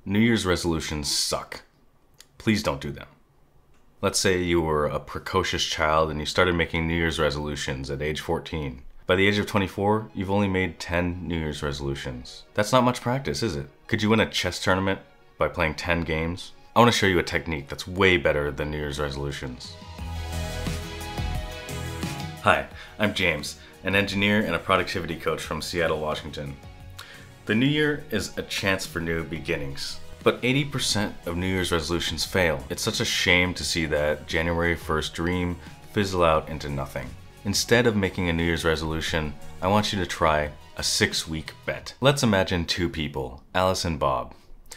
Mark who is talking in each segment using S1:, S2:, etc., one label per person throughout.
S1: New Year's resolutions suck. Please don't do them. Let's say you were a precocious child and you started making New Year's resolutions at age 14. By the age of 24, you've only made 10 New Year's resolutions. That's not much practice, is it? Could you win a chess tournament by playing 10 games? I want to show you a technique that's way better than New Year's resolutions. Hi, I'm James, an engineer and a productivity coach from Seattle, Washington. The new year is a chance for new beginnings, but 80% of New Year's resolutions fail. It's such a shame to see that January 1st dream fizzle out into nothing. Instead of making a New Year's resolution, I want you to try a 6-week bet. Let's imagine two people, Alice and Bob.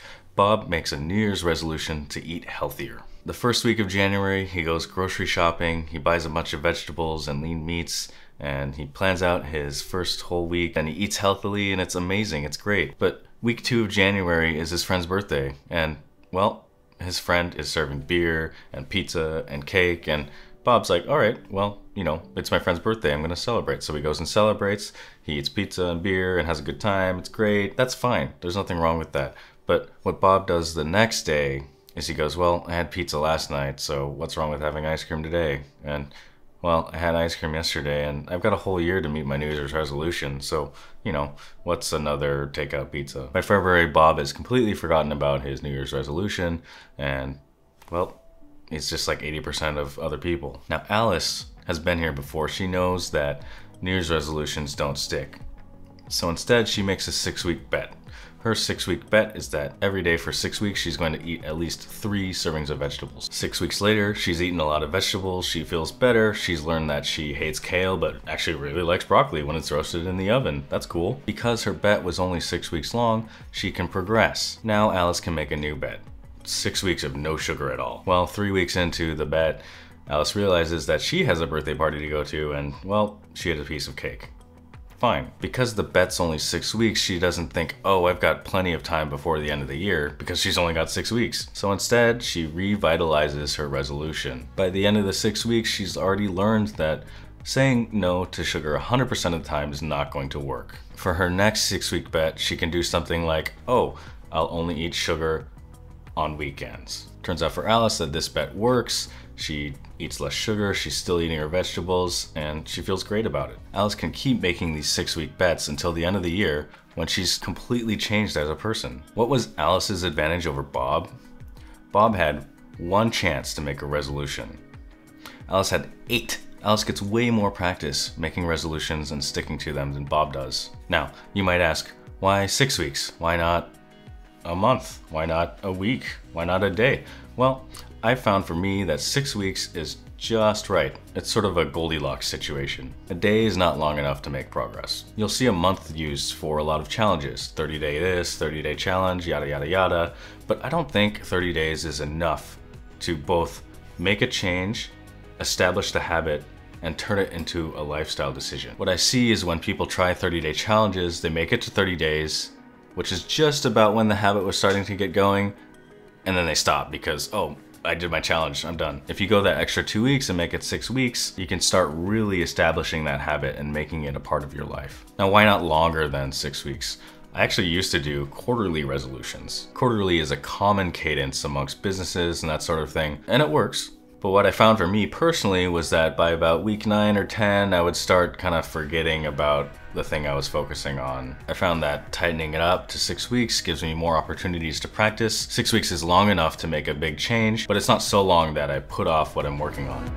S1: Bob makes a New Year's resolution to eat healthier. The first week of January, he goes grocery shopping, he buys a bunch of vegetables and lean meats, and he plans out his first whole week, and he eats healthily, and it's amazing, it's great. But week 2 of January is his friend's birthday, and, well, his friend is serving beer and pizza and cake, and Bob's like, all right, well, it's my friend's birthday, I'm gonna celebrate. So he goes and celebrates, he eats pizza and beer and has a good time, it's great, that's fine, there's nothing wrong with that. But what Bob does the next day is he goes, well, I had pizza last night, so what's wrong with having ice cream today? And, well, I had ice cream yesterday, and I've got a whole year to meet my New Year's resolution, so, what's another takeout pizza? By February, Bob has completely forgotten about his New Year's resolution, and, well, he's just like 80% of other people. Now, Alice has been here before. She knows that New Year's resolutions don't stick. So instead, she makes a 6-week bet. Her 6-week bet is that every day for 6 weeks, she's going to eat at least 3 servings of vegetables. 6 weeks later, she's eaten a lot of vegetables, she feels better, she's learned that she hates kale, but actually really likes broccoli when it's roasted in the oven. That's cool. Because her bet was only 6 weeks long, she can progress. Now Alice can make a new bet. 6 weeks of no sugar at all. Well, 3 weeks into the bet, Alice realizes that she has a birthday party to go to, and, well, she had a piece of cake. Fine. Because the bet's only 6 weeks, she doesn't think, oh, I've got plenty of time before the end of the year, because she's only got 6 weeks. So instead, she revitalizes her resolution. By the end of the 6 weeks, she's already learned that saying no to sugar 100% of the time is not going to work. For her next 6-week bet, she can do something like, oh, I'll only eat sugar on weekends. Turns out for Alice that this bet works. She eats less sugar, she's still eating her vegetables, and she feels great about it. Alice can keep making these 6-week bets until the end of the year when she's completely changed as a person. What was Alice's advantage over Bob? Bob had 1 chance to make a resolution. Alice had 8. Alice gets way more practice making resolutions and sticking to them than Bob does. Now, you might ask, why 6 weeks? Why not a month? Why not a week? Why not a day? Well, I found for me that 6 weeks is just right. It's sort of a Goldilocks situation. A day is not long enough to make progress. You'll see a month used for a lot of challenges. 30-day this, 30-day challenge, yada yada yada. But I don't think 30 days is enough to both make a change, establish the habit, and turn it into a lifestyle decision. What I see is when people try 30-day challenges, they make it to 30 days, which is just about when the habit was starting to get going, and then they stop because, oh, I did my challenge, I'm done. If you go that extra 2 weeks and make it 6 weeks, you can start really establishing that habit and making it a part of your life. Now, why not longer than 6 weeks? I actually used to do quarterly resolutions. Quarterly is a common cadence amongst businesses and that sort of thing, and it works. But what I found for me personally was that by about week 9 or 10, I would start kind of forgetting about the thing I was focusing on. I found that tightening it up to 6 weeks gives me more opportunities to practice. 6 weeks is long enough to make a big change, but it's not so long that I put off what I'm working on.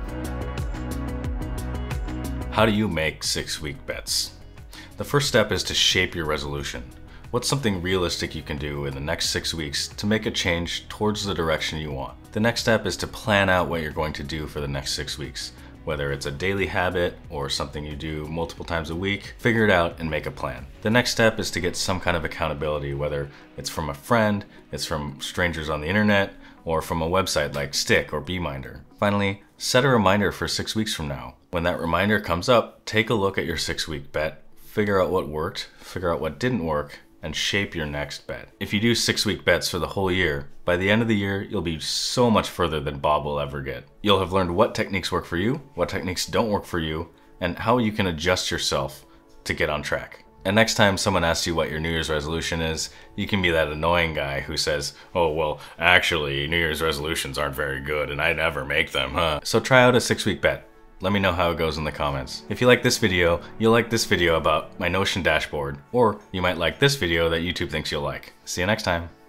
S1: How do you make 6-week bets? The first step is to shape your resolution. What's something realistic you can do in the next 6 weeks to make a change towards the direction you want? The next step is to plan out what you're going to do for the next 6 weeks. Whether it's a daily habit or something you do multiple times a week, figure it out and make a plan. The next step is to get some kind of accountability, whether it's from a friend, it's from strangers on the internet, or from a website like Stick or Beeminder. Finally, set a reminder for 6 weeks from now. When that reminder comes up, take a look at your 6-week bet, figure out what worked, figure out what didn't work, and shape your next bet. If you do 6-week bets for the whole year, by the end of the year, you'll be so much further than Bob will ever get. You'll have learned what techniques work for you, what techniques don't work for you, and how you can adjust yourself to get on track. And next time someone asks you what your New Year's resolution is, you can be that annoying guy who says, oh, well, actually, New Year's resolutions aren't very good and I never make them, huh? So try out a 6-week bet. Let me know how it goes in the comments. If you like this video, you'll like this video about my Notion dashboard, or you might like this video that YouTube thinks you'll like. See you next time.